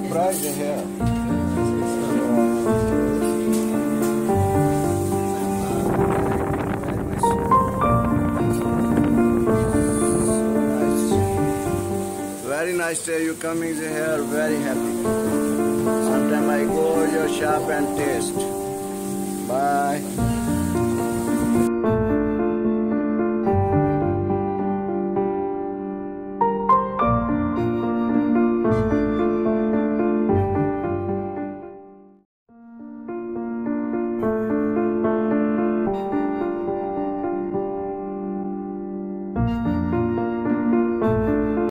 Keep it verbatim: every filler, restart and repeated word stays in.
surprised here. Very nice day. You coming here, very happy. Sometime I go your shop and taste. Bye.